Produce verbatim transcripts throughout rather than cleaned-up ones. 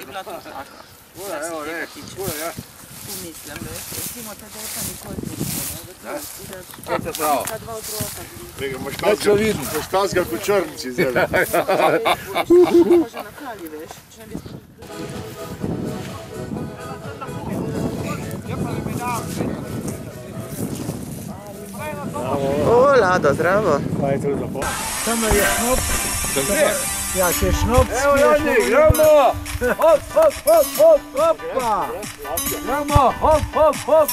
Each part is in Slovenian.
bila to taka. Ura, evo, ne, ura, ja. Tu mislim, veš, recimo te deta nikoli nismo, ne? Kaj te pravo? Ta dva otroka bili. Boš tazga kot črnci zdaj. Pa že na kali, veš, če ne bi smo... O, Lado, zdravo. Pa je to lepo. Tam je šnop. Ja, če je šnop. Evo, Jani, gremo! Hop, hop, hop, hop, hopa. Gremo, hop, hop, hop.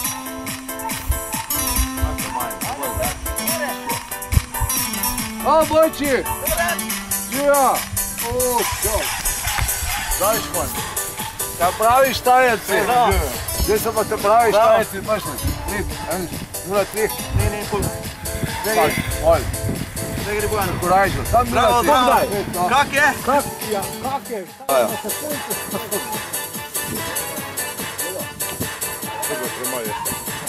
A, bojči! Živa! O, čo? Daj špan. Kaj praviš tajenci? Zdaj so pa te praviš tajenci, paš ne? Tri, en, nula, tri. Ne, ne, pol. Zdaj, pol. Zdaj gre Bojano. Korajžo. Bravo, bravo. Kak je? Kak, ja, kak je? Kako premaj je?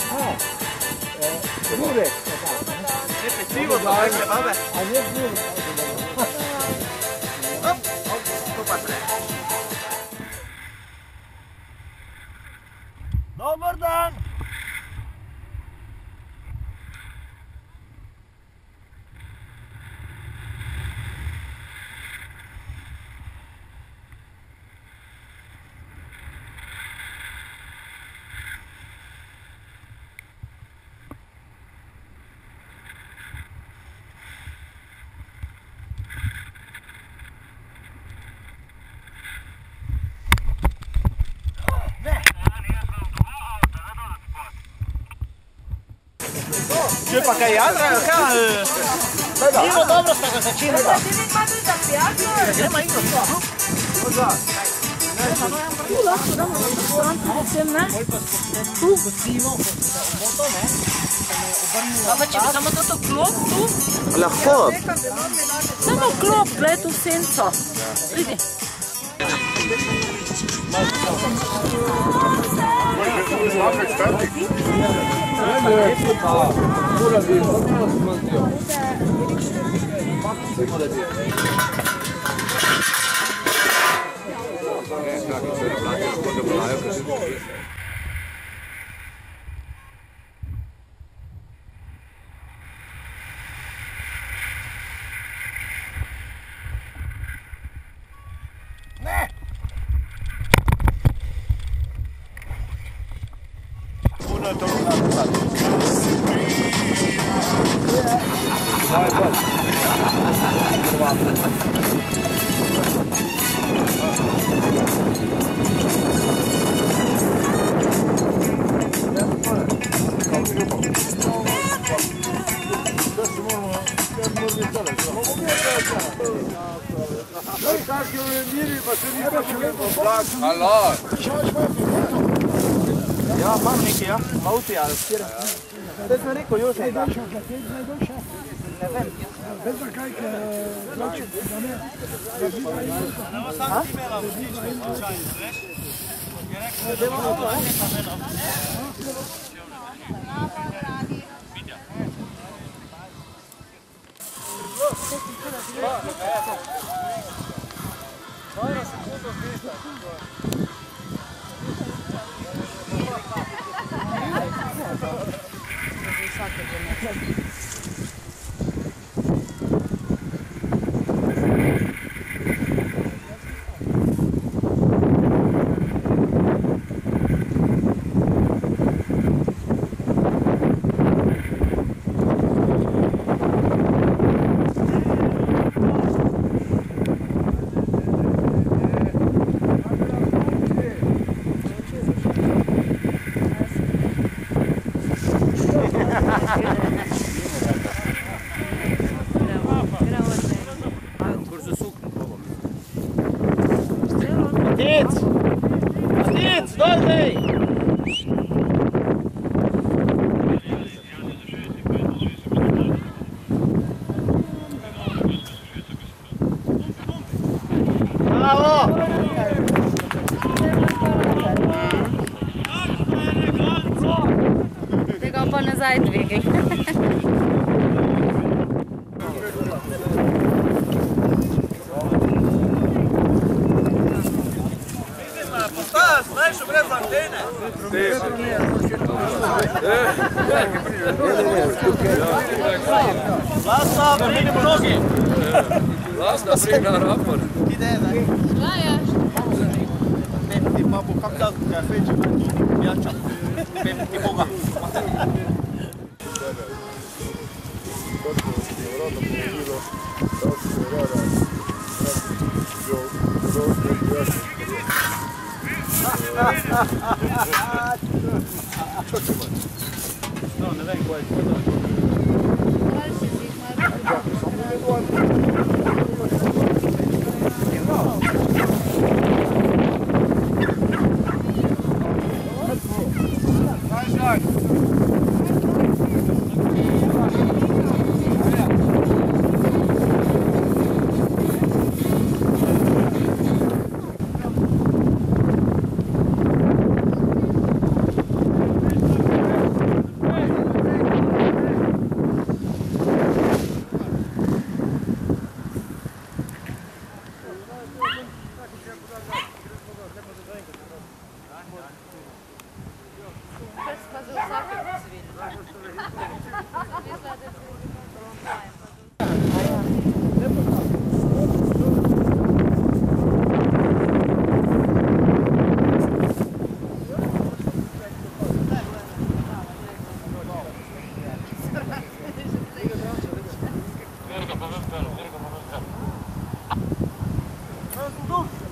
Burek. Ne, pecivo, to je kebabe. A ne burek. Hop, hop, to pa tre. Dobar dan. Če pa kaj jadrajo, kaj? Nimo dobro sta ga začinila. Gremo in to. Tu lahko damo na stran, predvsem ne. Tu. Pa če bi samo toto klop tu. Lahko. Samo klop, gled v senco. Pridi. Halo! Ja, imam nekaj, ja. Mauti ali skira. Zdaj sem rekel, Jože, da. Ne vem. Veš da kaj, ker zločin, da ne. Evo sam ti imela vodičke slučajnic, veš? Je rekel, da je to nekaj. Tega pa nazaj dvigaj. Lasa, da vidimo nogi. Lasa, briga na rapor. Ide, da. Gledaš? Pepiti babu, kako da kafeđe, jača. Pepiti Boga. No, ne vem koja je tvoja. Duh!